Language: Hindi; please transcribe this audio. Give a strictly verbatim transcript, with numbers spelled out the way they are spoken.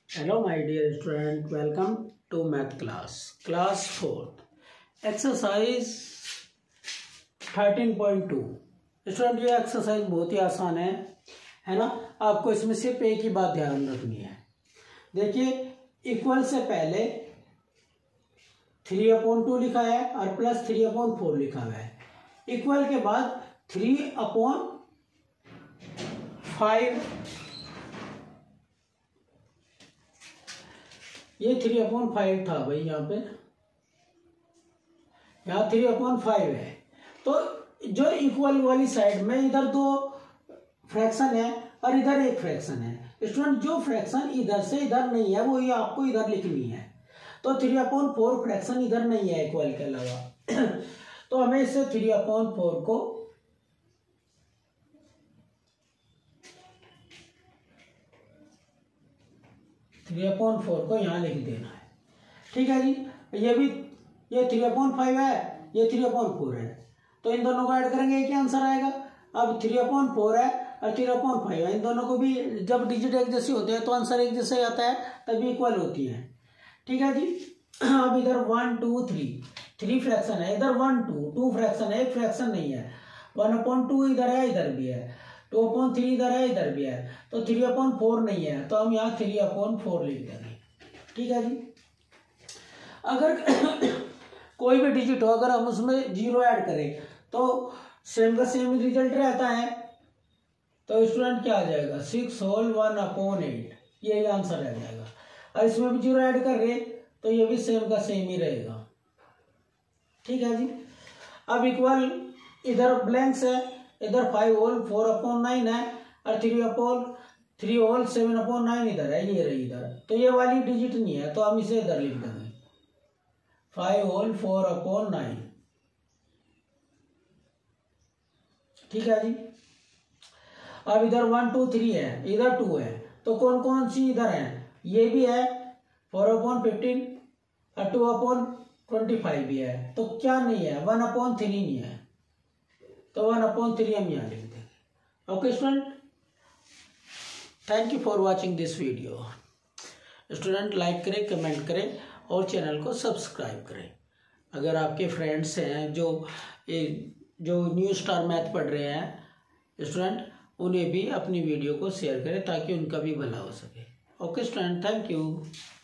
Hello my dear student, welcome to math class, class four, exercise thirteen point two. Student ये एक्सरसाइज बहुत ही आसान है है ना। आपको इसमें सिर्फ एक ही बात ध्यान रखनी है। देखिए इक्वल से पहले थ्री अपॉन टू लिखा है और प्लस थ्री अपॉन फोर लिखा हुआ है। इक्वल के बाद थ्री अपॉन फाइव, ये थ्री अपॉन फाइव था भाई, यहाँ पे यहाँ थ्री अपॉन फाइव है। तो जो इक्वल वाली साइड में इधर दो फ्रैक्शन है और इधर एक फ्रैक्शन है। स्टूडेंट जो फ्रैक्शन इधर से इधर नहीं है वो ये आपको इधर लिखनी है। तो थ्री अपॉन फोर फ्रैक्शन इधर नहीं है इक्वल के अलावा। तो हमें इससे थ्री अपॉन फोर को थ्री अपॉन फोर को यहाँ लिख देना है। ठीक है जी। ये भी ये थ्री अपॉन फाइव है, ये थ्री अपॉन फोर है, तो इन दोनों को ऐड करेंगे क्या आंसर आएगा। अब थ्री अपॉन फोर है और थ्री अपॉन फाइव है, इन दोनों को भी जब डिजिट एक जैसे होते हैं तो आंसर एक जैसे आता है, तभी इक्वल होती है। ठीक है जी। अब इधर one two three three fraction है, इधर वन टू टू फ्रैक्शन है, एक फ्रैक्शन नहीं है। वन अपॉन टू इधर है, इधर भी है। टू अपॉन थ्री इधर है, इधर भी है। तो थ्री अपॉन फोर नहीं है, तो हम यहाँ थ्री अपॉन फोर लिख देंगे। ठीक है जी। अगर कोई भी डिजिट हो, अगर हम उसमें जीरो ऐड करें तो सेम का सेम रिजल्ट रहता है। तो स्टूडेंट क्या आ जाएगा, six whole one upon eight, ये आंसर रह जाएगा। और इसमें भी जीरो ऐड कर रहे तो ये भी सेम का सेम ही रहेगा। ठीक है जी। अब इक्वल इधर ब्लैंक्स है, इधर five whole four upon nine है और three upon three whole seven upon nine इधर है, ये रही इधर। तो ये वाली डिजिट नहीं है, तो हम इसे इधर लिख देंगे five whole four upon nine. ठीक है जी। अब इधर वन टू थ्री है, इधर टू है, तो कौन कौन सी इधर है, ये भी है फोर अपॉन फिफ्टीन और टू अपॉन ट्वेंटी फाइव भी है। तो क्या नहीं है, वन अपॉन थ्री नहीं है, तो वन अपॉन थ्री हम यहाँ लिख देंगे। Okay student, thank you for watching this video. Student like करें, कमेंट करें और चैनल को सब्सक्राइब करें। अगर आपके फ्रेंड्स हैं जो जो न्यू स्टार मैथ पढ़ रहे हैं स्टूडेंट, उन्हें भी अपनी वीडियो को शेयर करें ताकि उनका भी भला हो सके। Okay student, thank you.